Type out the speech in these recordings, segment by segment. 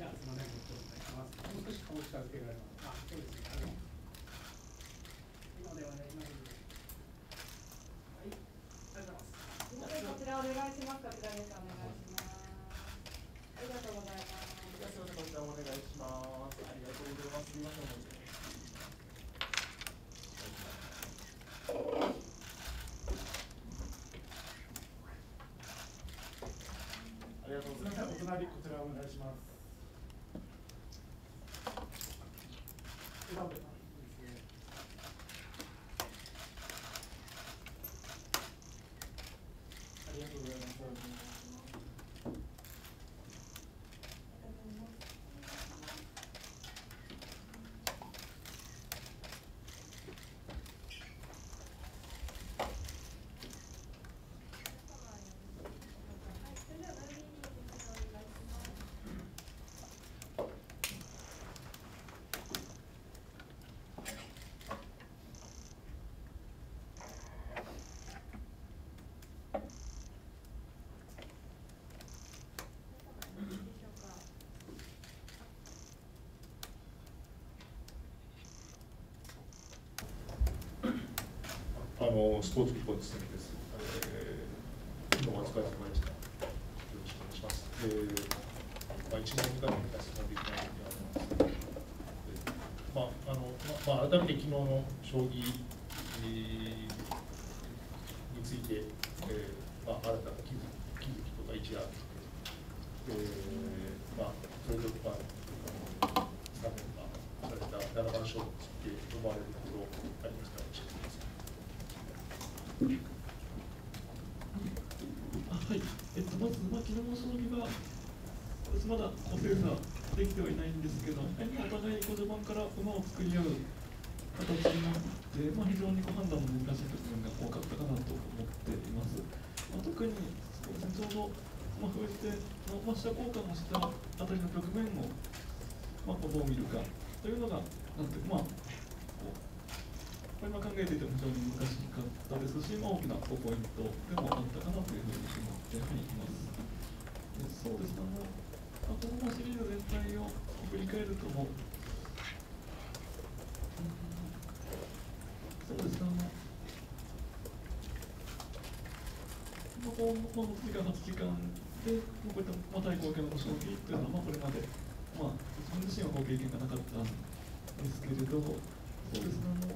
じゃあすみません、ご視聴いただきます。もう少し顔を近づけられますか。そうですね。今ではね、今で。はい。ありがとうございます。 こちらお願いします。こちらです。お願いします。ありがとうございます。 こちらお願いします。ありがとうございます。すみません。ありがとうございます。 お隣こちらお願いします。 ありがとうございます。 スポーツリポートです。どうもお疲れ様でした。よろしくお願いします。1問目からやらせていただきたいと思います。改めて昨日の将棋について、新たな気づきとか一夜、それと、3年された7番勝負について思われるところありましたら教えてください。 はい、まず、昨日の将棋がまだ精査できてはいないんですけど、お互い序盤から馬を作り合う形になって、非常に判断の難しい局面が多かったかなと思っています。特にちょうど、封じ手の飛車交換をしたあたりの局面を、どう見るかというのが、今考えていても非常に難しかったですし、大きなポイントでもあったかなというふうに思っています。そうですね、このシリーズ全体を振り返るとも、そうですね、6時間、8時間で、こういった対抗系の将棋というのは、これまで、自分自身は経験がなかったんですけれど、そうですね、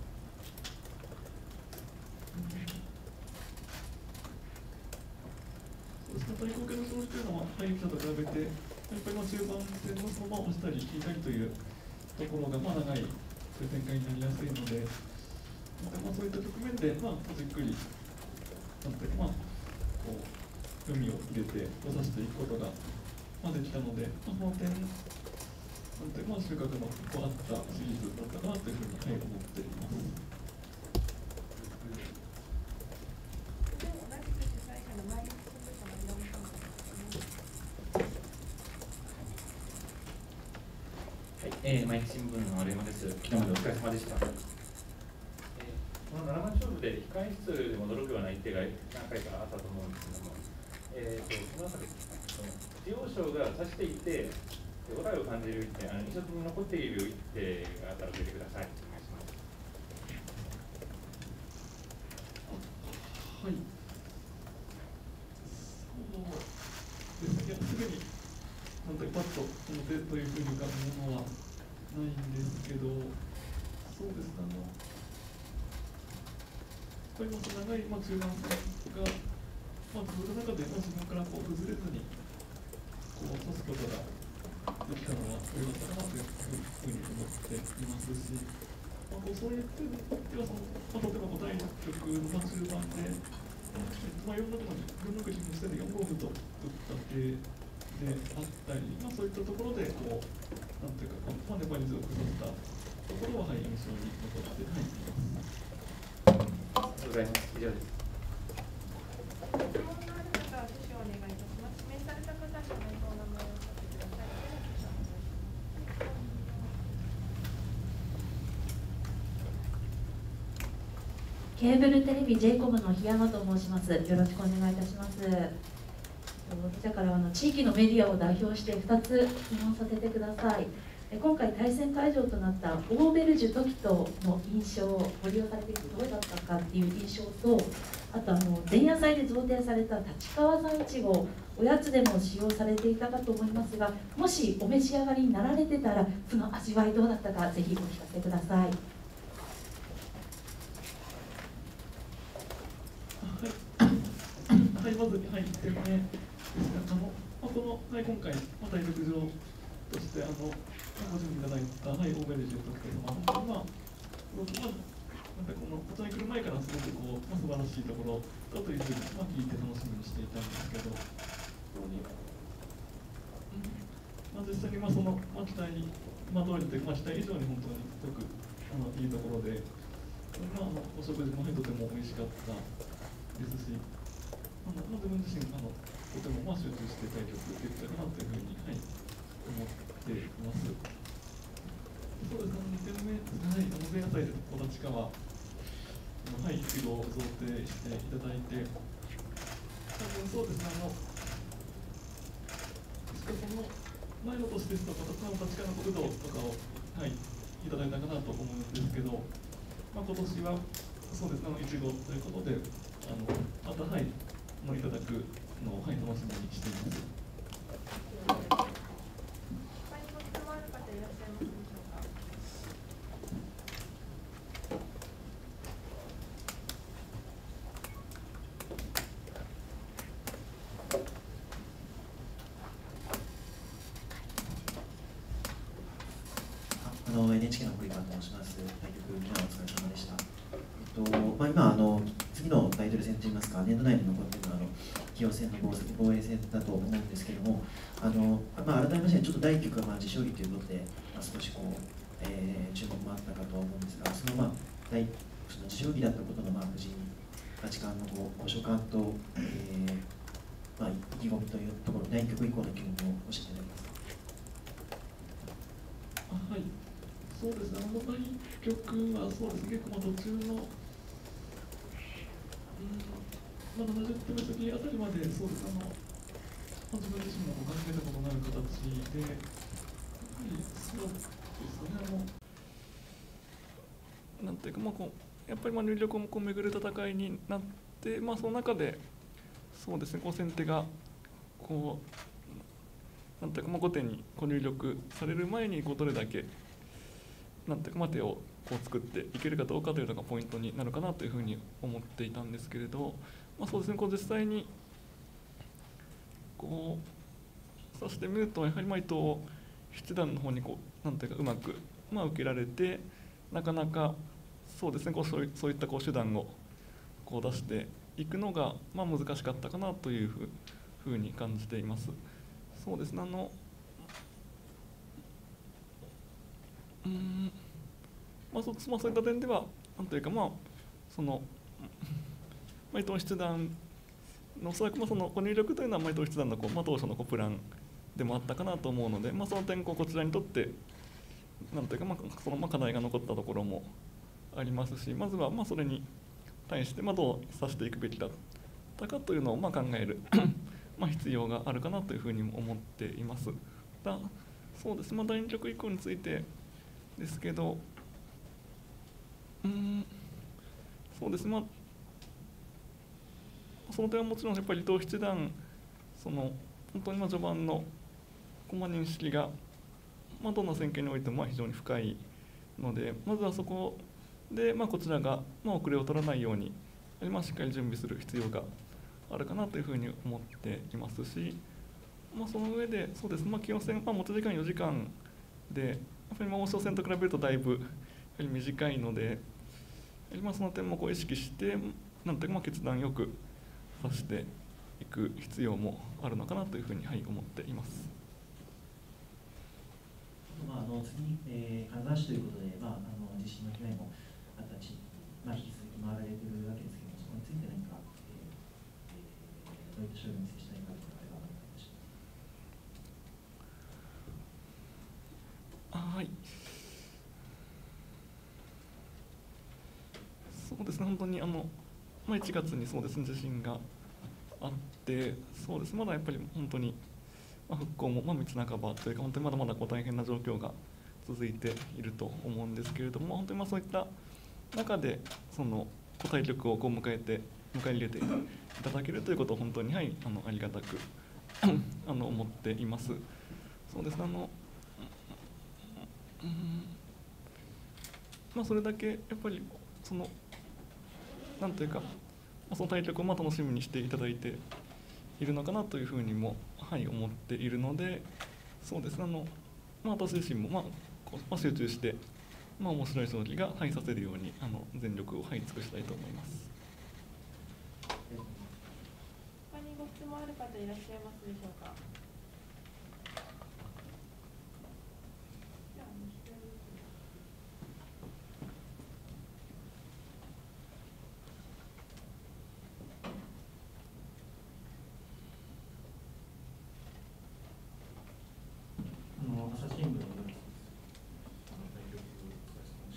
対抗系の将棋というのは、対局者と比べて、やっぱり中盤戦の駒を押したり引いたりというところが長い展開になりやすいので、そういった局面で、じっくり、読みを入れて、指していくことができたので、その点、収穫のあったシリーズだったかなというふうに思っています。 毎日新聞の丸山です。昨日までお疲れ様でした。この7番勝負で控え室でも驚くような一手が何回かあったと思うんですけども、その中で中央将が指していて、手応えを感じる一手、印象的に残っている一手があったら教えてください。お願いします。 はい。そうですね。すぐにパッと表というふうに浮かぶものはないんですけど、そうですね、やっぱり長い中盤戦が続く中で自分から崩れずに指すことができたのは良かったかなというふうに思っていますし、そういう点では例えば第1局の中盤で、4六銀の時点で4五歩と打った手であったり、そういったところでなんていうか粘り強くさせたところは、印象に残っています。 ありがとうございます。以上です。 質問のある方は挙手をお願いいたします。指名された方に名簿の名前をお書きください。 ケーブルテレビ J コムの檜山と申します。よろしくお願いいたします。 私から地域のメディアを代表して2つ質問させてください。今回対戦会場となったオーベルジュ時との印象をご利用されていてどうだったかっていう印象と、あと前夜祭で贈呈された立川産いちご、おやつでも使用されていたかと思いますが、もしお召し上がりになられてたらその味わいどうだったかぜひお聞かせください。 はい、はい、まず、はい、この、はい、今回、対局場として、ご準備いただいた、はい、オーベルジュというのは、本当になんかこの、こちらに来る前からすごくこう、素晴らしいところだというふうに、聞いて楽しみにしていたんですけど、実際にその、期待、通りというか、期待以上に本当にすごくいいところで、お食事もとても美味しかったですし、自分自身とても集中して対局できたかなというふうに、はい、思っています。そうですね、2点目ですね、前夜祭で立川、はい、いちごを贈呈していただいて、そうですね、その前の年ですとか、立川の国道とかを、はい、いただいたかなと思うんですけど、今年は、そうですね、いちごということで、また、はい、いただくのを、はい、楽しみにしています。 他にご質問ある方いらっしゃいますでしょうか。 NHK の堀川と申します。対局、昨日はお疲れ様でした。今、次のタイトル戦といいますか、年度内に残っている棋王戦の防衛戦だと思うんですけれども、改めまして、ちょっと第1局は自勝利ということで、少しこう、注目もあったかと思うんですが、その自勝利だったことの藤井八冠のご所感と、意気込みというところ、第1局以降の気分を教えていただけますか。 はい、そうですね、第1局はそうですね、結構途中の、70手目先あたりまで、そうですね、自分自身も考えたことのある形で、やはりそうですね、なんていうか、やっぱり入力を巡る戦いになって、その中で、そうですね、先手が、なんていうか、後手に入力される前にどれだけ、なんていうか、手を作っていけるかどうかというのがポイントになるかなというふうに思っていたんですけれど、そうですね、実際に指してみると、やはり伊藤七段の方になんていうか、うまく受けられて、なかなかそうですね、そういった手段を出していくのが難しかったかなというふうに感じています。そうですね、そういった点では、なんというか、伊藤七段のおそらくその入力というのは伊藤七段の当初のプランでもあったかなと思うので、その点こちらにとってなんというか、その課題が残ったところもありますし、まずはそれに対してどう指していくべきだったかというのを考える必要があるかなというふうにも思っています。そうですね、第2局以降についてですけど、そうですね、その点はもちろんやっぱり伊藤七段、本当に序盤の駒認識が、どんな戦型においても非常に深いので、まずはそこで、こちらが遅れを取らないように、しっかり準備する必要があるかなというふうに思っていますし、その上で、そうですね、棋王戦、持ち時間4時間で、やっぱり王将戦と比べるとだいぶ短いので、その点も意識して、なんというか決断よく指していく必要もあるのかなというふうに、思っています。 次、金沢市ということで、地震の被害もあった地域、引き続き回られているわけですけれども、そこについて何か、どういった処理を見せしたいかというのがあればお願いします。 はい。そうですね、本当に1月にそうですね、地震がああって、そうです、まだやっぱり本当に、復興も道半ばというか、本当にまだまだ大変な状況が続いていると思うんですけれども、本当にそういった中で、対局を迎え入れていただけるということを本当に、ありがたく思っています。そうですね、それだけやっぱりなんというか、その対局を楽しみにしていただいているのかなというふうにも、思っているので、そうですね、私自身も、集中して、面白い将棋がさせるように全力を尽くしたいと思います。 他にご質問ある方いらっしゃいますでしょうか。 朝日新聞の対局お疲れ様でした。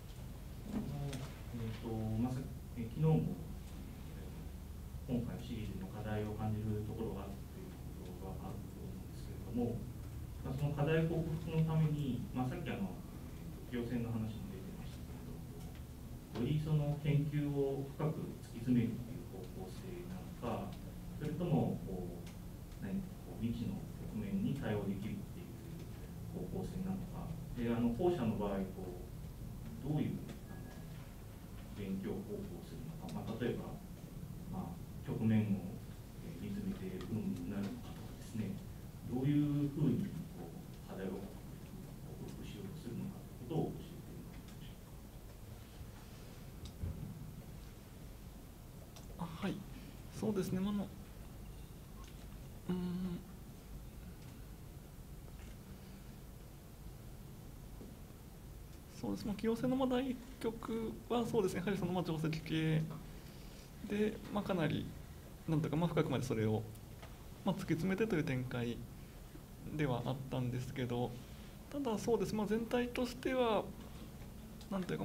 昨日も今回のシリーズの課題を感じるところがあるということがあると思うんですけれども、その課題克服のために、さっき行政の話も出てましたけれども、よりその研究を深く突き詰めるという方向性なのか、それとも未知の局面に対応できるっていう方向性なのか、で後者の場合どういう勉強方法をするのか、例えば、局面を見つめてになるのかとかですね、どういうふうに課題を克服しようとするのかということを教えてもらえますでしょうか。 はい、そうですね、そうです、棋王戦の第1局はそうですね、やはり定石系で、かなりなんとか深くまでそれを、突き詰めてという展開ではあったんですけど、ただそうです、全体としてはなんというか、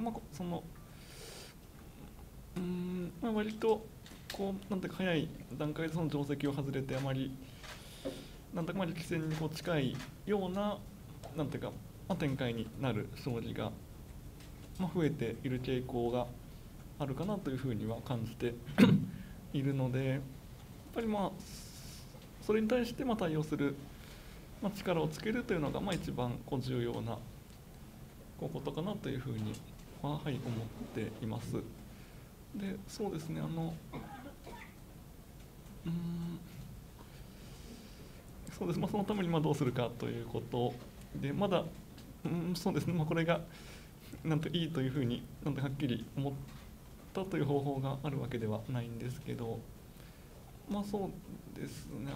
割となんていうか早い段階でその定石を外れて、あまりなんとか力戦に近いようななんていうか、展開になる将棋が、増えている傾向があるかなというふうには感じているので、やっぱりそれに対して対応する、力をつけるというのが一番重要なことかなというふうには、思っています。で、そうですね、そうです、そのためにどうするかということで、まだ、そうですね、これがなんといいというふうにはっきり思ったという方法があるわけではないんですけど、そうですね、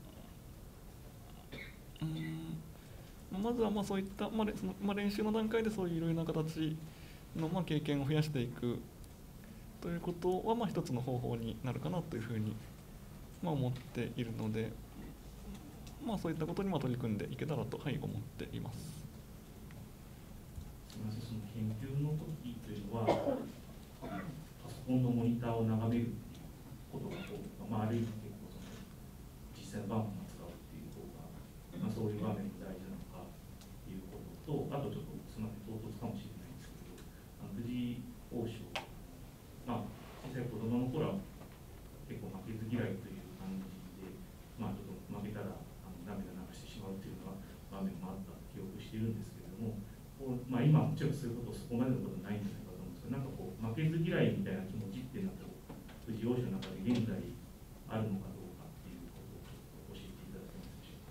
まずはそういった、練習の段階でそういういろいろな形の経験を増やしていくということは一つの方法になるかなというふうに思っているので、そういったことに取り組んでいけたらと思っています。 すみません、その研究の時というのはパソコンのモニターを眺めるっていうことがあるいは結構実際の場面を使うっていう方が、そういう場面が大事なのかということと、あとちょっとすみません、唐突かもしれないんですけど、藤井王将、小さい子供の頃は結構負けず嫌いという感じで、ちょっと負けたら涙流してしまうというのが場面もあった記憶しているんですけれども、今もちろんそういうことそこまでのことないんじゃないかと思うんですけど、負けず嫌いみたいな気持ちっていうのは藤井王将の中で現在あるのかどうかっていうことをちょっと教えていただけますでしょ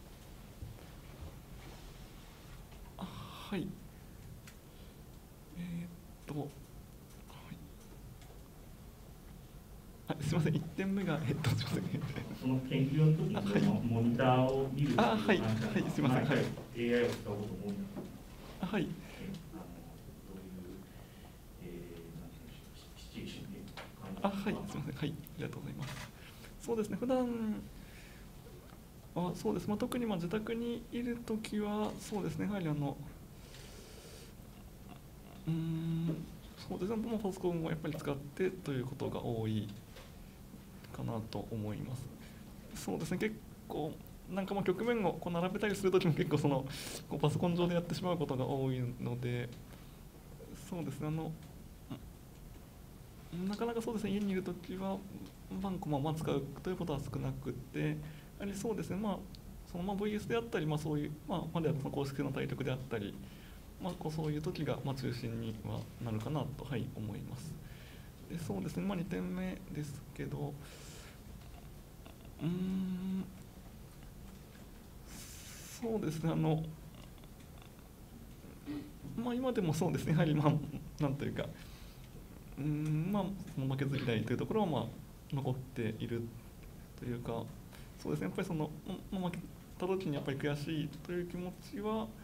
うか。 はい。すみません、1点目が、すみません。 その研究の時にそのモニターを見るっていうはい、すみません。 AI を使うことも多いのか。 はい。 どういうシチュエーションではい、すみません。はい、ありがとうございます。そうですね、普段はそうです、特に自宅にいるときは、そうですね、やはりそうですね、パソコンをやっぱり使ってということが多いかなと思います。そうですね、結構なんか局面をこう並べたりするときも結構こうパソコン上でやってしまうことが多いので、そうですね、なかなかそうですね、家にいるときは盤駒を使うということは少なくて、やはりそうですね、VS であったり、そういう、では公式の対局であったり、こうそういう時が中心にはなるかなと、はい、思います。でそうですね、2点目ですけど、そうですね、今でもそうですね、やはりなんというか、その負けず嫌いというところは残っているというか、そうですね、やっぱり負けた時にやっぱり悔しいという気持ちは、やっ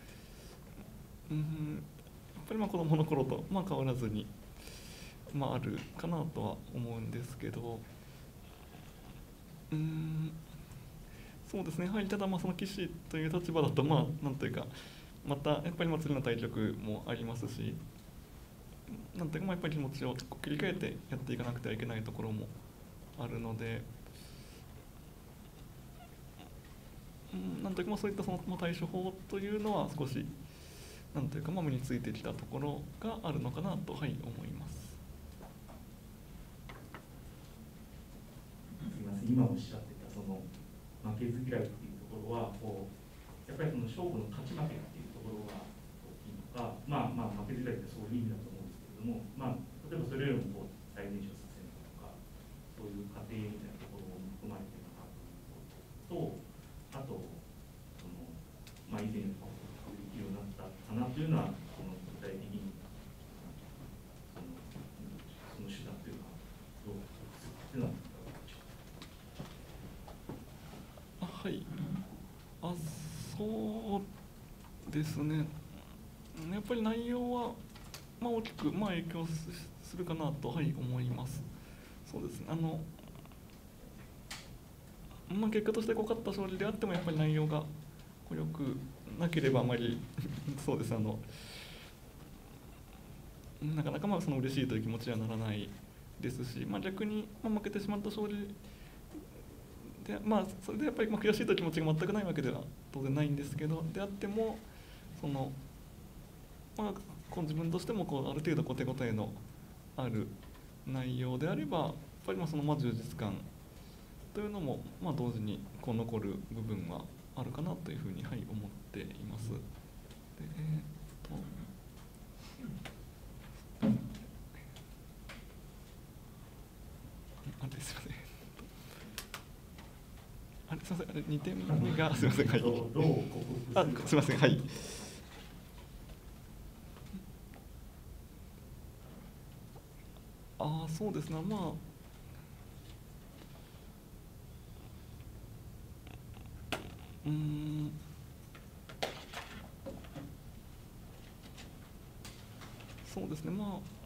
ぱり子供の頃と変わらずに、あるかなとは思うんですけど、そうですね、やはりただその棋士という立場だとなんというか、またやっぱり次の対局もありますし、なんというかやっぱり気持ちを切り替えてやっていかなくてはいけないところもあるので、なんというかそういった対処法というのは少しなんというか身についてきたところがあるのかなと、はい、思います。 すみません、今おっしゃってた負けず嫌いっていうところはやっぱり勝負の勝ち負けっていうところが大きいのか、負けず嫌いってそういう意味だと思うんですけれども、例えばそれよりも最善手をさせるとか、そういう過程みたいなところを含まれているのかということと、あと以前よりもできるようになったかなというのは、具体的にその手段というのはどういうのは。 はい、そうですね、やっぱり内容は大きく影響するかなと、はい、思います。そうですね、結果として勝った勝利であってもやっぱり内容が良くなければあまりそうですね、なかなか嬉しいという気持ちにはならないですし、逆に負けてしまった勝利でそれでやっぱり悔しいという気持ちが全くないわけでは当然ないんですけど、であっても自分としてもある程度手応えのある内容であれば、やっぱり充実感というのも同時に残る部分はあるかなというふうに、はい、思っています。すいません。すみません、2点目が、すみません、はい。すみません、はい。そうですね、そうですね、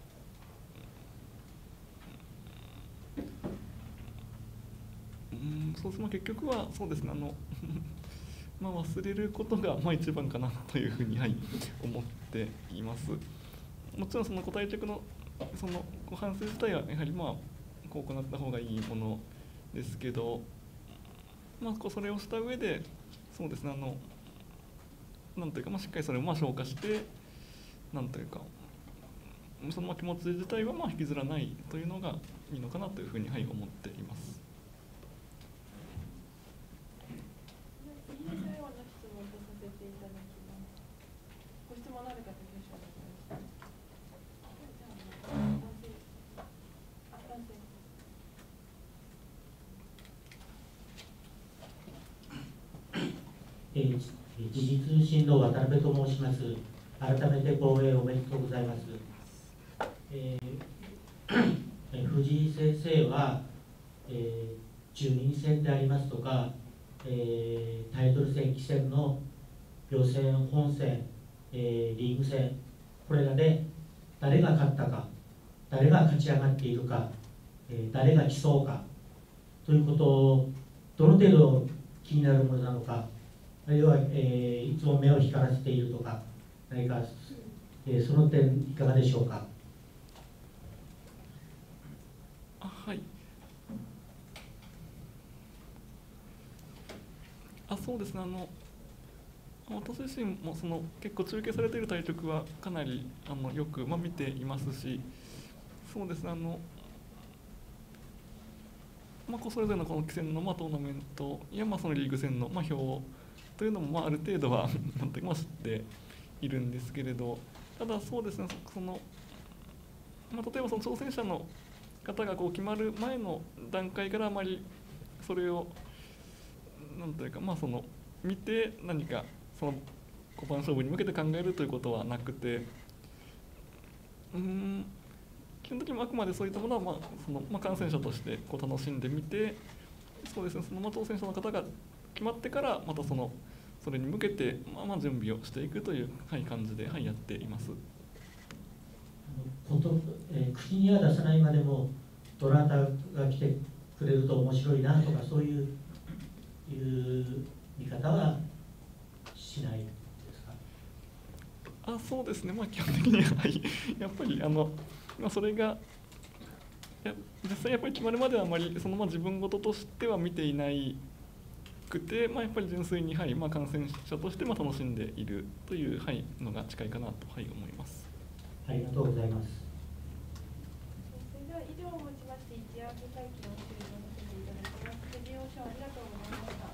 そうですね、結局はそうですね、忘れることが一番かなというふうに、はい、思っています。もちろん対局の反省自体はやはりこう行った方がいいものですけど、それをした上でそうですね、なんというかしっかりそれを消化して、なんというかその気持ち自体は引きずらないというのがいいのかなというふうに、はい、思っています。 次最後の質問とさせていただきます。ご質問のある方、挙手をお願いします。 時事通信の渡辺と申します。改めて防衛おめでとうございます。藤井先生は、中人戦でありますとか、タイトル戦、棋戦の予選、本戦、リーグ戦、これらで誰が勝ったか、誰が勝ち上がっているか、誰が来そうかということをどの程度気になるものなのか、あるいは、いつも目を光らせているとか、何か、その点いかがでしょうか。 はい。 そうですね、私自身も結構中継されている対局はかなりよく、見ていますし、そうですね、それぞれのこの棋戦のトーナメントやそのリーグ戦の表というのもある程度は知っているんですけれど、ただそうですね、例えばその挑戦者の方が決まる前の段階からあまりそれをなんというか見て何かその5番勝負に向けて考えるということはなくて、基本的にあくまでそういったものは観戦者として楽しんでみて、そうですね、その挑戦者の方が決まってからまたそれに向けて準備をしていくという感じでやっています。 口には出さないまでもどなたが来てくれると面白いなとかそういう見方はしないですか？ そうですね、基本的にはやっぱりそれが実際やっぱり決まるまではあまり自分事としては見ていないくて、やっぱり純粋に観戦者として楽しんでいるというのが近いかなと思います。 ありがとうございます。 それでは以上をもちまして一夜明け会期の終了させていただきます。藤井王将ありがとうございました。